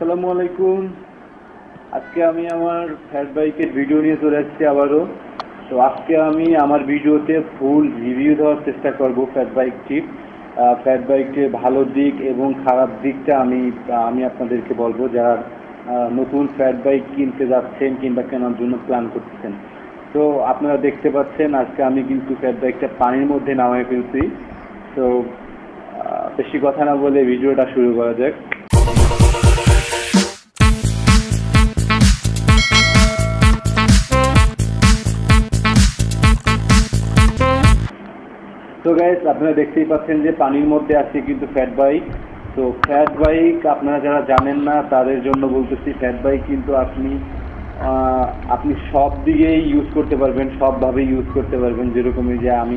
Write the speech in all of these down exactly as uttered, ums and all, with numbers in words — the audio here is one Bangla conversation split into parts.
আসসালামু আলাইকুম। আজকে আমি আমার ফ্যাট বাইকের ভিডিও নিয়ে চলে আসছি আবারও। তো আজকে আমি আমার ভিডিওতে ফুল রিভিউ দেওয়ার চেষ্টা করব ফ্যাট বাইকটির। ফ্যাট বাইকের ভালো দিক এবং খারাপ দিকটা আমি আমি আপনাদেরকে বলবো, যারা নতুন ফ্যাট বাইক কিনতে যাচ্ছেন কিংবা কেনার জন্য প্ল্যান করতেছেন। তো আপনারা দেখতে পাচ্ছেন আজকে আমি কিন্তু ফ্যাট বাইকটা পানির মধ্যে নামায় ফেলছি। তো বেশি কথা না বলে ভিডিওটা শুরু করা যাক। তো গাইস, আপনারা দেখতেই পাচ্ছেন যে পানির মধ্যে আছে কিন্তু ফ্যাট বাইক। তো ফ্যাট বাইক আপনারা যারা জানেন না তাদের জন্য বলতেছি, ফ্যাট বাইক কিন্তু আপনি আপনি সব দিকেই ইউজ করতে পারবেন, সবভাবে ইউজ করতে পারবেন। যেরকমই যে আমি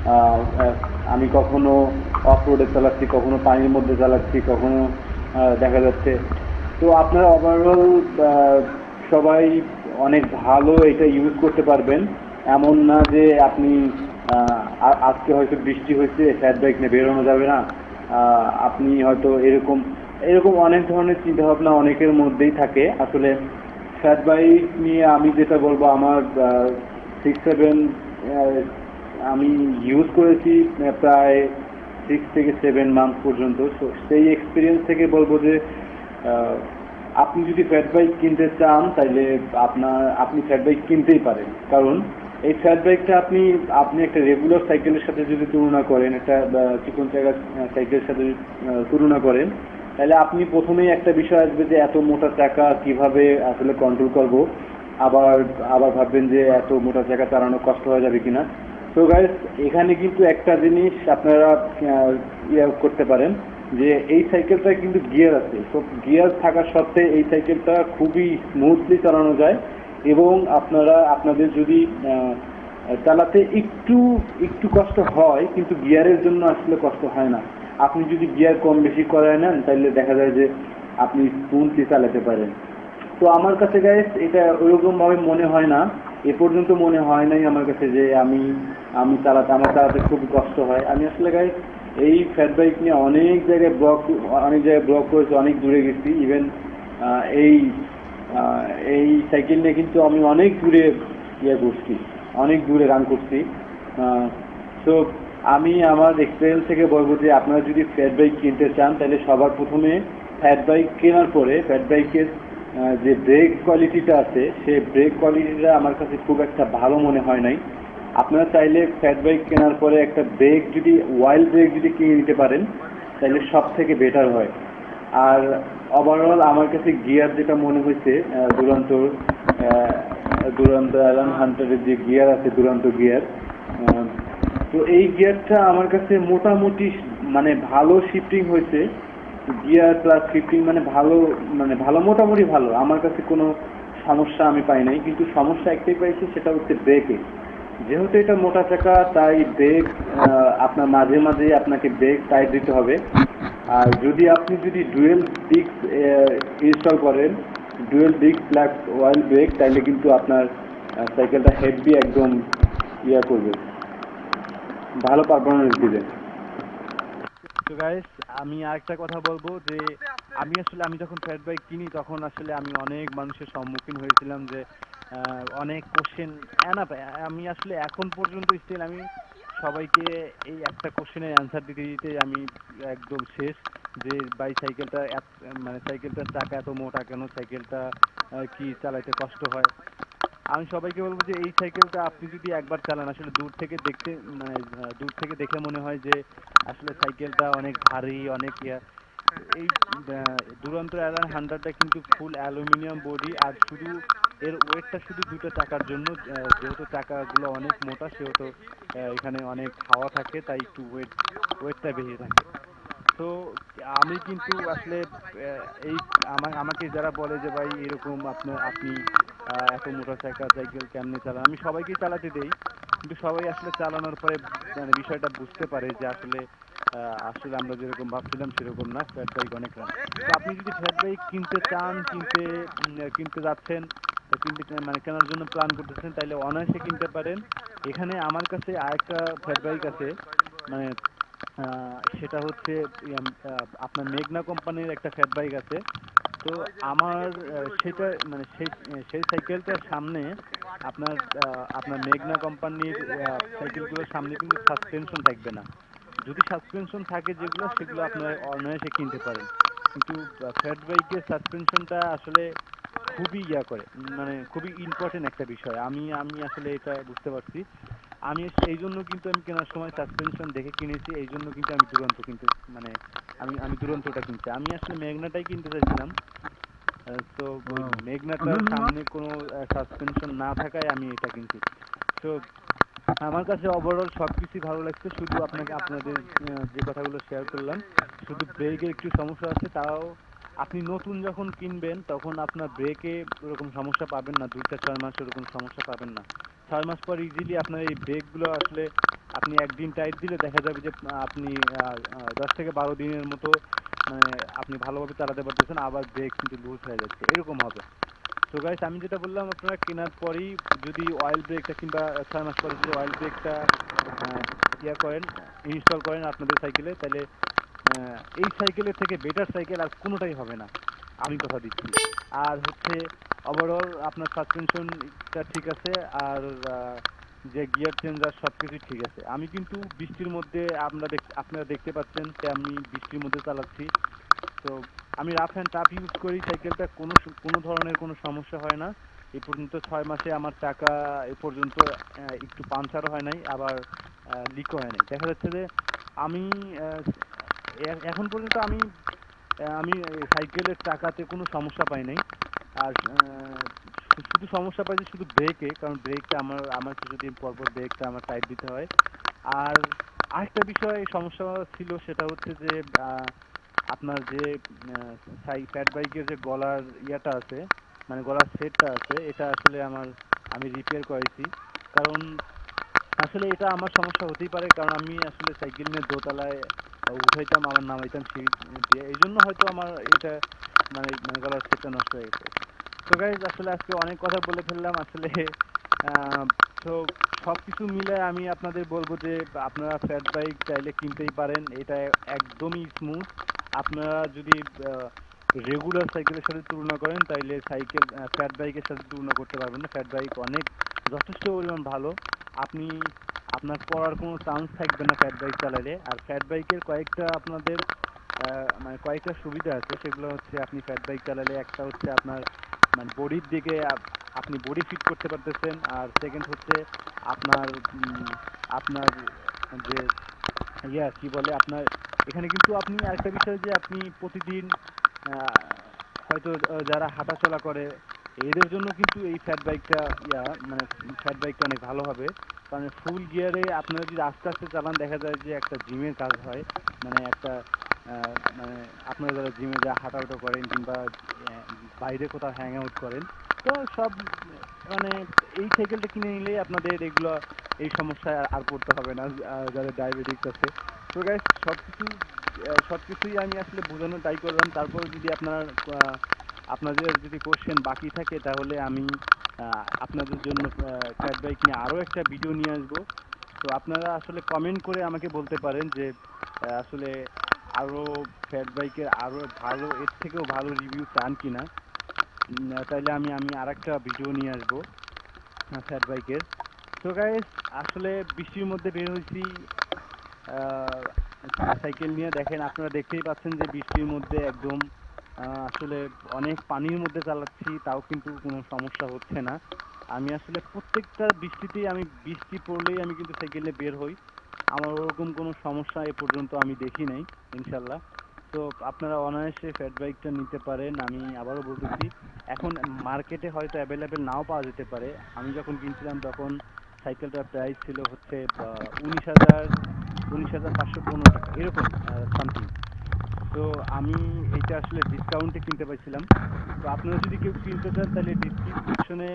আমি কখনো অফ রোডে চালাচ্ছি, কখনো পানির মধ্যে চালাচ্ছি, কখনো দেখা যাচ্ছে। তো আপনারা ওভারঅল সবাই অনেক ভালো এটা ইউজ করতে পারবেন। এমন না যে আপনি আজকে হয়তো বৃষ্টি হয়েছে, ফ্যাট বাইক নিয়ে বেরোনো যাবে না, আপনি হয়তো এরকম এরকম অনেক ধরনের চিন্তাভাবনা অনেকের মধ্যেই থাকে। আসলে ফ্যাট বাইক নিয়ে আমি যেটা বলবো, আমার সিক্স সেভেন আমি ইউজ করেছি প্রায় সিক্স থেকে সেভেন মান্থ পর্যন্ত। তো সেই এক্সপিরিয়েন্স থেকে বলবো যে আপনি যদি ফ্যাট বাইক কিনতে চান তাহলে আপনার আপনি ফ্যাট বাইক কিনতেই পারেন। কারণ এই ফ্যাট বাইকটা আপনি আপনি একটা রেগুলার সাইকেলের সাথে যদি তুলনা করেন, একটা চিকন চাকা সাইকেলের সাথে তুলনা করেন, তাহলে আপনি প্রথমেই একটা বিষয় আসবে যে এত মোটা চাকা কিভাবে আসলে কন্ট্রোল করব। আবার আবার ভাববেন যে এত মোটা চাকা চালানো কষ্ট হয়ে যাবে কিনা। তো গাইস, এখানে কিন্তু একটা জিনিস আপনারা ইয়ে করতে পারেন যে এই সাইকেলটা কিন্তু গিয়ার আছে। তো গিয়ার থাকা সত্ত্বে এই সাইকেলটা খুবই স্মুথলি চালানো যায় এবং আপনারা আপনাদের যদি চালাতে একটু একটু কষ্ট হয়, কিন্তু গিয়ারের জন্য আসলে কষ্ট হয় না। আপনি যদি গিয়ার কম বেশি করায় নেন তাহলে দেখা যায় যে আপনি স্মুথলি চালাতে পারেন। তো আমার কাছে গাইস এটা ওইরকমভাবে মনে হয় না, এ পর্যন্ত মনে হয় নাই আমার কাছে যে আমি আমি চালাতে আমার চালাতে খুব কষ্ট হয়। আমি আসলে গাইস এই ফ্যাট বাইক নিয়ে অনেক জায়গায় ব্লগ অনেক জায়গায় ব্লগ করেছি, অনেক দূরে গেছি। ইভেন এই এই সাইকেল নিয়ে কিন্তু আমি অনেক দূরে ইয়ে করছি, অনেক দূরে রান করছি। তো আমি আমার এক্সপিরিয়েন্স থেকে বলবো যে আপনারা যদি ফ্যাট বাইক কিনতে চান তাহলে সবার প্রথমে ফ্যাট বাইক কেনার পরে ফ্যাট বাইকের যে ব্রেক কোয়ালিটিটা আছে সেই ব্রেক কোয়ালিটিটা আমার কাছে খুব একটা ভালো মনে হয় নাই। আপনারা চাইলে ফ্যাট বাইক কেনার পরে একটা ব্রেক যদি ওয়াইল্ড ব্রেক যদি কিনে নিতে পারেন তাহলে সব থেকে বেটার হয়। আর ওভারঅল আমার কাছে গিয়ার যেটা মনে হয়েছে, দুরান্ত দুরান্ত অ্যালান হান্টারের যে গিয়ার আছে, দুরান্ত গিয়ার, তো এই গিয়ারটা আমার কাছে মোটামুটি মানে ভালো শিফটিং হয়েছে। গিয়ার প্লাস শিফটিং মানে ভালো, মানে ভালো মোটামুটি ভালো। আমার কাছে কোনো সমস্যা আমি পাই নাই, কিন্তু সমস্যা একটাই পাইছি, সেটা হচ্ছে ব্রেকে। যেহেতু এটা মোটা চাকা তাই ব্রেক আপনার মাঝে মাঝে আপনাকে ব্রেক টাইট দিতে হবে। আর যদি আপনি যদি ডুয়েল ডিস্ক ইনস্টল করেন, dual disc plus wild brake, তাইলে কিন্তু আপনার সাইকেলটা হেভি একদম ইয়া করবে, ভালো পারফরমেন্স দিবে। তো গাইস, আমি আরেকটা কথা বলবো যে আমি আসলে আমি যখন ফ্যাট বাইক কিনি তখন আসলে আমি অনেক মানুষের সম্মুখীন হয়েছিলাম, যে অনেক কোশ্চেন না, আমি আসলে এখন পর্যন্ত স্টিল আমি সবাইকে এই একটা কোশ্চেনের অ্যান্সার দিতে দিতে আমি একদম শেষ, যে ভাই সাইকেলটা মানে সাইকেলটার চাকা এত মোটা কেন, সাইকেলটা কি চালাইতে কষ্ট হয়। আমি সবাইকে বলবো যে এই সাইকেলটা আপনি যদি একবার চালান, আসলে দূর থেকে দেখতে মানে দূর থেকে দেখে মনে হয় যে আসলে সাইকেলটা অনেক ভারী, অনেক ইয়া। এই দুরান্ত অ্যালান হান্ড্রেডটা কিন্তু ফুল অ্যালুমিনিয়াম বডি, আর শুধু এর ওয়েটটা শুধু দুটো চাকার জন্য। যেহেতু চাকাগুলো অনেক মোটা সেহেতু এখানে অনেক হাওয়া থাকে, তাই একটু ওয়েট ওয়েটটা বেশি থাকে। তো আমি কিন্তু আসলে এই আমাকে যারা বলে যে ভাই এরকম আপনার আপনি এত মোটর সাইকেল সাইকেল কেমনে চালান, আমি সবাইকেই চালাতে দেই, কিন্তু সবাই আসলে চালানোর পরে মানে বিষয়টা বুঝতে পারে যে আসলে আসলে আমরা যেরকম ভাবছিলাম সেরকম না, ফ্যাট বাইক অনেক রান। তো আপনি যদি ফ্যাট বাইক কিনতে চান, কিনতে কিনতে যাচ্ছেন, কিনতে মানে কেনার জন্য প্ল্যান করতেছেন, তাহলে অনায়াসে কিনতে পারেন। এখানে আমার কাছে আরেকটা ফ্যাট বাইক আছে, মানে সেটা হচ্ছে আপনার মেঘনা কোম্পানির একটা ফ্যাট বাইক আছে। তো আমার আহ, সেটা মানে সেই সেই সাইকেলটার সামনে আপনার আহ, আপনার মেঘনা কোম্পানির সাইকেলগুলোর সামনে কিন্তু সাসপেনশন থাকবে না। যদি সাসপেনশন থাকে যেগুলো, সেগুলো আপনারা অনায়াসে কিনতে পারেন। কিন্তু ফ্যাট বাইকের সাসপেনশনটা আসলে খুবই ইয়া করে, মানে খুবই ইম্পর্টেন্ট একটা বিষয়। আমি আমি আসলে এটা বুঝতে পারছি। আমি এই জন্য কিন্তু আমি কেনার সময় সাসপেনশন দেখে কিনেছি, এই জন্য কিন্তু আমি দুরন্ত কিনতে মানে আমি আমি দুরন্তটা কিনছি। আমি আসলে মেঘনাটাই কিনতে চাইছিলাম। তো ওই মেঘনাটার সামনে কোনো সাসপেনশন না থাকায় আমি এটা কিনছি। তো আমার কাছে ওভারঅল সব কিছুই ভালো লাগছে, শুধু আপনাকে আপনাদের আহ, যে কথাগুলো শেয়ার করলাম, শুধু ব্রেকের একটু সমস্যা আছে। তাও আপনি নতুন যখন কিনবেন তখন আপনার ব্রেকে ওরকম সমস্যা পাবেন না, দুই চার ছয় মাস ওরকম সমস্যা পাবেন না। ছয় মাস পর ইজিলি আপনার এই ব্রেকগুলো আসলে আপনি একদিন টাইট দিলে দেখা যাবে যে আহ, আপনি আহ, আহ, দশ থেকে বারো দিনের মতো মানে আপনি ভালোভাবে চালাতে পারতেছেন, আবার ব্রেক কিন্তু লুজ হয়ে যাচ্ছে, এরকম হবে। তো গাইস, আমি যেটা বললাম, আপনারা কেনার পরেই যদি অয়েল ব্রেকটা কিংবা ছয় মাস পরে যদি অয়েল ব্রেকটা ইয়া করেন, ইনস্টল করেন আপনাদের সাইকেলে, তাহলে আহ, এই সাইকেলের থেকে বেটার সাইকেল আর কোনোটাই হবে না, আমি কথা দিচ্ছি। আর হচ্ছে ওভারঅল আপনার সাসপেনশনটা ঠিক আছে, আর আহ, যে গিয়ার চেঞ্জার সব কিছুই ঠিক আছে। আমি কিন্তু বৃষ্টির মধ্যে আপনারা দেখ- আপনারা দেখতে পাচ্ছেন যে আমি বৃষ্টির মধ্যে চালাচ্ছি। তো আমি রাফ অ্যান্ড টাফ ইউজ করি সাইকেলটা, কোনো স- কোনো ধরনের কোনো সমস্যা হয় না। এই পর্যন্ত ছয় মাসে আমার চাকা এ পর্যন্ত আহ, একটু পাংচারও হয় নাই, আবার লিকও হয় নাই। দেখা যাচ্ছে যে আমি আহ, এ- এখন পর্যন্ত আমি আহ, আমি এই সাইকেলের চাকাতে কোনো সমস্যা পাই নাই। আর আহ, শু- শুধু সমস্যা পাইছি শুধু ব্রেকে, কারণ ব্রেকটা আমার আমার কিছুদিন পর পর ব্রেকটা আমার টাইট দিতে হয়। আর আরেকটা বিষয় সমস্যা ছিল, সেটা হচ্ছে যে আহ, আপনার যে আহ, সাই ফ্যাট বাইকের যে গলার ইয়াটা আছে, মানে গলার সেটটা আছে, এটা আসলে আমার আমি রিপেয়ার করেছি। কারণ আসলে এটা আমার সমস্যা হতেই পারে, কারণ আমি আসলে সাইকেল নিয়ে দোতলায় উঠাইতাম আবার নামাইতাম সিঁড়ি দিয়ে, এই জন্য হয়তো আমার এটা মানে মানে গলার সেটটা নষ্ট হয়ে গেছে। তো গাইজ, আসলে আজকে অনেক কথা বলে ফেললাম আসলে। আহ, তো সব কিছু মিলে আমি আপনাদের বলবো যে আপনারা ফ্যাট বাইক চাইলে কিনতেই পারেন, এটা একদমই স্মুথ। আপনারা যদি রেগুলার সাইকেলের সাথে তুলনা করেন, তাইলে সাইকেল ফ্যাট বাইকের সাথে তুলনা করতে পারবেন না। ফ্যাট বাইক অনেক যথেষ্ট পরিমাণ ভালো। আপনি আপনার পড়ার কোনো চান্স থাকবে না ফ্যাট বাইক চালালে। আর ফ্যাট বাইকের কয়েকটা আপনাদের আহ, মানে কয়েকটা সুবিধা আছে, সেগুলো হচ্ছে আপনি ফ্যাট বাইক চালালে একটা হচ্ছে আপনার মানে বডির দিকে আপ- আপনি বডি ফিট করতে পারতেছেন। আর সেকেন্ড হচ্ছে আপনার উম, আপনার যে ইয়া কি বলে আপনার এখানে কিন্তু আপনি আরেকটা বিষয় যে আপনি প্রতিদিন আহ, হয়তো আহ, যারা হাঁটাচলা করে এদের জন্য কিন্তু এই ফ্যাট বাইকটা ইয়া মানে ফ্যাট বাইকটা অনেক ভালো হবে। কারণ ফুল গিয়ারে আপনারা যদি আস্তে আস্তে চালান, দেখা যায় যে একটা জিমের কাজ হয়, মানে একটা আহ, মানে আপনারা যারা জিমে যা হাঁটাউটা করেন কিংবা আহ, বাইরে কোথাও হ্যাং আউট করেন, তো সব মানে এই সাইকেলটা কিনে নিলেই আপনাদের এগুলো এই সমস্যায় আর আর পড়তে হবে না, আহ, যাদের ডায়াবেটিস আছে। তো গাইস, সব কিছু সব কিছুই আমি আসলে বোঝানোর ট্রাই করলাম। তারপর যদি আপনার আহ, আপনাদের যদি কোশ্চেন বাকি থাকে, তাহলে আমি আহ, আপনাদের জন্য ফ্যাট বাইক নিয়ে আরও একটা ভিডিও নিয়ে আসবো। তো আপনারা আসলে কমেন্ট করে আমাকে বলতে পারেন যে আহ, আসলে আরও ফ্যাট বাইকের আরও ভালো, এর থেকেও ভালো রিভিউ চান কিনা। উম, তাইলে আমি আমি আর একটা ভিডিও নিয়ে আসবো ফ্যাট বাইকের। তো গাইস, আসলে বৃষ্টির মধ্যে বের হয়েছি আহ, সাইকেল নিয়ে। দেখেন, আপনারা দেখতেই পাচ্ছেন যে বৃষ্টির মধ্যে একদম আহ, আসলে অনেক পানির মধ্যে চালাচ্ছি, তাও কিন্তু কোনো সমস্যা হচ্ছে না। আমি আসলে প্রত্যেকটা বৃষ্টিতেই আমি বৃষ্টি পড়লেই আমি কিন্তু সাইকেল নিয়ে বের হই, আমার ওরকম কোনো সমস্যা এ পর্যন্ত আমি দেখি নাই, ইনশাল্লাহ। তো আপনারা অনায়াসে ফ্যাট বাইকটা নিতে পারেন। আমি আবারও বলতেছি, এখন মার্কেটে হয়তো অ্যাভেলেবেল নাও পাওয়া যেতে পারে। আমি যখন কিনছিলাম তখন সাইকেলটার প্রাইস ছিল হচ্ছে উনিশ হাজার, উনিশ হাজার পাঁচশো পনেরো টাকা এরকম সামথিং। তো আমি এটা আসলে ডিসকাউন্টে কিনতে পারছিলাম। তো আপনারা যদি কেউ কিনতে চান, তাহলে ডিসক্রিপশনে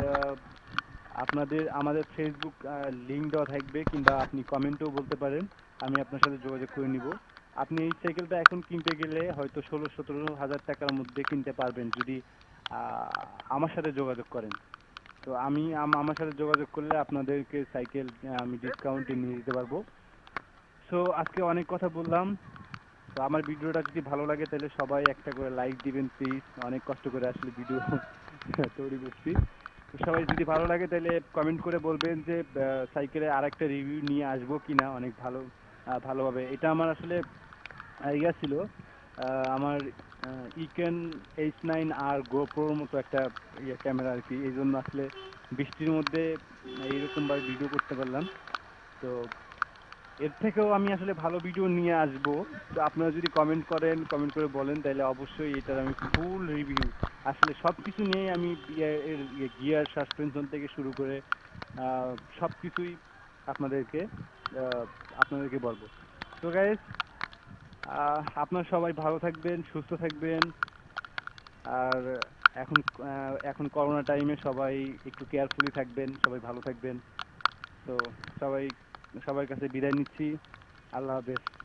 আপনাদের আমাদের ফেসবুক লিঙ্ক দেওয়া থাকবে, কিংবা আপনি কমেন্টেও বলতে পারেন, আমি আপনার সাথে যোগাযোগ করে নিব। আপনি এই সাইকেলটা এখন কিনতে গেলে হয়তো ষোলো সতেরো হাজার টাকার মধ্যে কিনতে পারবেন, যদি আহ, আমার সাথে যোগাযোগ করেন। তো আমি আম- আমার সাথে যোগাযোগ করলে আপনাদেরকে সাইকেল আহ, আমি ডিসকাউন্টে নিয়ে দিতে পারবো। সো আজকে অনেক কথা বললাম, তো আমার ভিডিওটা যদি ভালো লাগে তাহলে সবাই একটা করে লাইক দিবেন প্লিজ। অনেক কষ্ট করে আসলে ভিডিও তৈরি করছি। তো সবাই যদি ভালো লাগে তাহলে কমেন্ট করে বলবেন যে সাইকেলের আর একটা রিভিউ নিয়ে আসবো কিনা, অনেক ভালো আহ, ভালোভাবে। এটা আমার আসলে আহ, ইয়া ছিল, আহ, আমার ইকেন এইচ নাইন আর গোপ্রোর মতো একটা ইয়ে ক্যামেরা আর কি, এই জন্য আসলে বৃষ্টির মধ্যে এইরকমভাবে ভিডিও করতে পারলাম। তো এর থেকেও আমি আসলে ভালো ভিডিও নিয়ে আসবো। তো আপনারা যদি কমেন্ট করেন, কমেন্ট করে বলেন, তাহলে অবশ্যই এটার আমি ফুল রিভিউ আসলে সব কিছু নিয়েই আমি গিয়ার সাসপেনশন থেকে শুরু করে সব কিছুই আপনাদেরকে আহ, আপনাদেরকে বলবো। তো গাইস, আপনারা সবাই ভালো থাকবেন, সুস্থ থাকবেন। আর এখন আহ, এখন করোনা টাইমে সবাই একটু কেয়ারফুলি থাকবেন, সবাই ভালো থাকবেন। তো সবাই সবার কাছে বিদায় নিচ্ছি। আল্লাহ হাফেজ।